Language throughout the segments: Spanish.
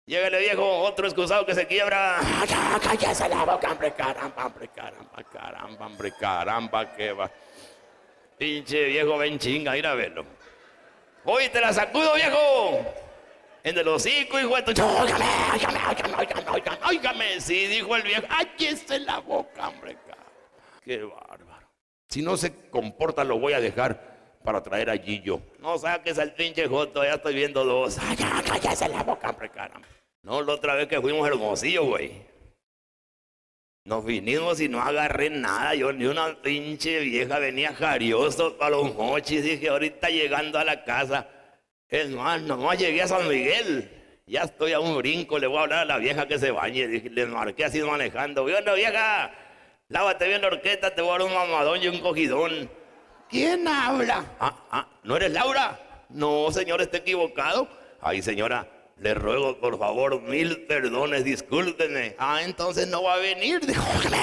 Llega el viejo, otro excusado que se quiebra. ¡Ya, cállese la boca, hombre! Caramba, hombre, caramba, caramba, hombre, caramba, qué va. Pinche viejo, ven chinga, ir a verlo. Hoy te la sacudo, viejo. En el hocico, hijo de tu... Óigame, óigame, óigame, óigame, óigame, óigame. Sí, dijo el viejo. ¡Cállese la boca, hombre! Qué bárbaro. Si no se comporta, lo voy a dejar para traer a Gillo. No saques al pinche joto, ya estoy viendo dos. ¡Ay, ya, cállese la boca, hombre, caramba! No, la otra vez que fuimos a Hermosillo, güey. Nos vinimos y no agarré nada. Yo ni una pinche vieja venía jarioso para los mochis. Dije, ahorita llegando a la casa. Es más, nomás llegué a San Miguel. Ya estoy a un brinco, le voy a hablar a la vieja que se bañe. Dije, le marqué así manejando. Bueno, vieja, lávate bien la horqueta, te voy a dar un mamadón y un cogidón. ¿Quién habla? ¿No eres Laura? No, señor, está equivocado. Ay, señora, le ruego, por favor, 1000 perdones, discúlpeme. Entonces no va a venir. Dijo,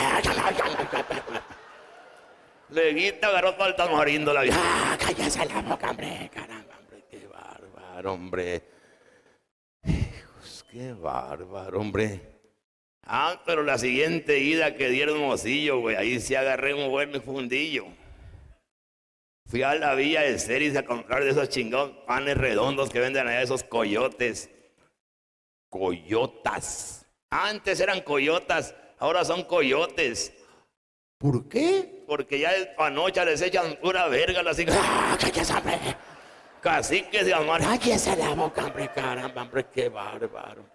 Leguita agarró todo el tamarindo la vieja. Cállese la boca, hombre, caramba, hombre, qué bárbaro, hombre. Hijos, qué bárbaro, hombre. Pero la siguiente ida que dieron Hermosillo, güey, ahí sí agarré un buen fundillo. Fui a la Villa de Ceris a comprar de esos chingados panes redondos que venden allá, esos coyotes. Coyotas. Antes eran coyotas, ahora son coyotes. ¿Por qué? Porque ya el panocha les echan pura verga, así. ¡Cállese, hombre! Caciques de amor. ¡Cállese la boca, hombre! Caramba, hombre, qué bárbaro.